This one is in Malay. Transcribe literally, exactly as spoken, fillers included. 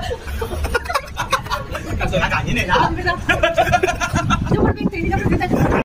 Caso la caña, nena. Yo por veinte, ya